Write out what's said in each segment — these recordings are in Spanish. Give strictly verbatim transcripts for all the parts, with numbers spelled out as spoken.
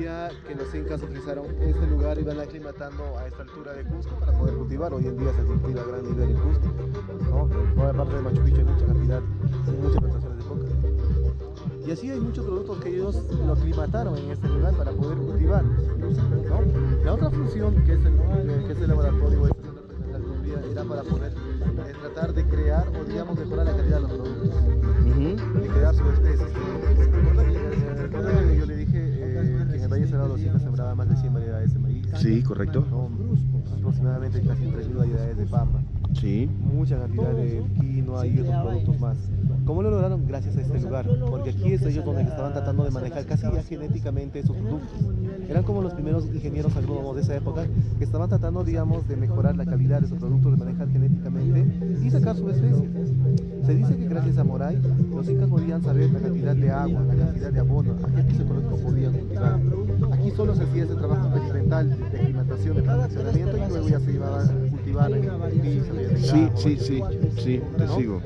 día que los incas utilizaron este lugar iban aclimatando a esta altura de Cusco para poder cultivar. Hoy en día se cultiva a gran nivel en Cusco, ¿no? En toda parte de Machu Picchu hay mucha cantidad, muchas plantaciones de coca. Y así hay muchos productos que ellos lo aclimataron en este lugar para poder cultivar, ¿no? La otra función que es el, que es el laboratorio, este centro experimental cumplía, era para poder eh, tratar de crear o digamos mejorar la calidad de los productos, uh-huh. de crear subespecies. Recuerda que, recuerda que yo le dije eh, que en el Valle Sagrado los incas sembraba más de cien variedades de maíz. Sí, correcto. ¿No? Aproximadamente casi tres mil variedades de papa. Sí. Mucha cantidad de quinoa y otros productos más. ¿Cómo lo lograron? Gracias a este lugar, porque aquí es ellos donde estaban tratando de manejar casi ya genéticamente esos productos. Eran como los primeros ingenieros agrónomos de esa época que estaban tratando, digamos, de mejorar la calidad de esos productos, de manejar genéticamente y sacar subespecies. Se dice que gracias a Moray, los incas podían saber la cantidad de agua, la cantidad de abono, a qué piso ecológico podían cultivar. Aquí solo se hacía ese trabajo experimental de aclimatación, de perfeccionamiento y luego ya se iba a cultivar en el piso. Sí, sí, sí, sí, te ¿no? sigo.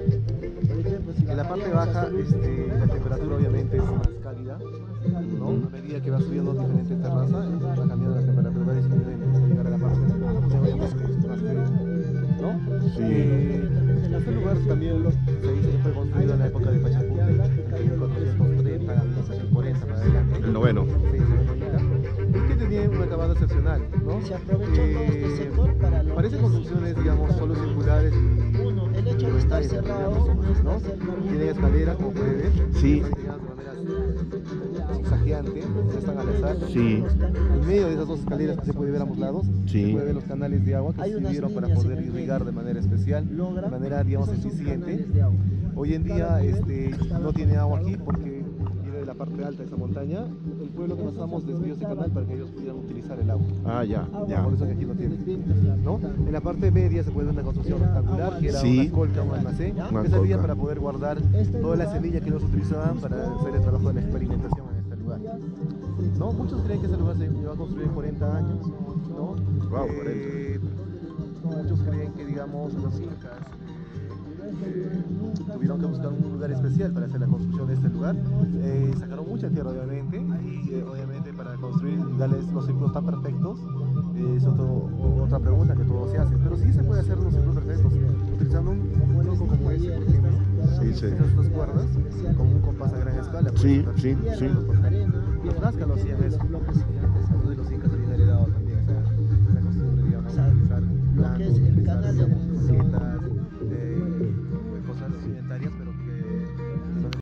En la parte baja este, la temperatura obviamente es más cálida, ¿no? A medida que va subiendo diferentes terrazas, va cambiando la temperatura, va disminuyendo hasta llegar a la parte obviamente más fría, ¿no? Sí. Eh, este lugar también se dice que fue construido en la época de Pachacuti, en mil cuatrocientos treinta a mil novecientos cuarenta para adelante. El noveno. Sí, el noveno Inca. Y que tenía un acabado excepcional, ¿no? Se aprovechó eh, este sector para lo parecen que es, construcciones, digamos, solo circulares y uno, el hecho de estar cerrado, ¿no? Tienen escaleras, como puede ver. Sí. Están diseñadas de manera zigzagueante, no están al azar. Sí. En medio de esas dos escaleras que se puede ver a ambos lados, Sí. se puede ver los canales de agua que se sirvieron para poder irrigar de manera especial, de manera, digamos, eficiente. Hoy en día este, no tiene agua aquí porque viene de la parte alta de esa montaña. El pueblo que pasamos desvió ese canal para que ellos pudieran utilizar el agua. Ah, ya, ya. Por eso que aquí no tiene, ¿no? En la parte media se puede ver una construcción rectangular que era Sí. una colca, un almacén, Una que servía colca. para poder guardar toda la semilla que ellos utilizaban para hacer el trabajo de la experimentación en este lugar. ¿No? Muchos creen que ese lugar se llevó a construir en cuarenta años, ¿no? Wow, Eh, muchos creen que, digamos, los incas eh, tuvieron que buscar un lugar especial para hacer la construcción de este lugar. Eh, sacaron mucha tierra, obviamente, y eh, obviamente para construir y darles los círculos tan perfectos, eh, es otro, otra pregunta que todos se hacen. Pero sí se puede hacer los círculos perfectos, utilizando un, un tronco como este, por ejemplo. Sí, sí. Esas dos cuerdas, con un compás a gran escala. Sí, pues, sí, sí. Los nazcas lo hacían eso. Entonces los incas habían heredado también esa, esa costumbre, digamos, de utilizar lo que es el utilizar, canal de digamos, maquetas,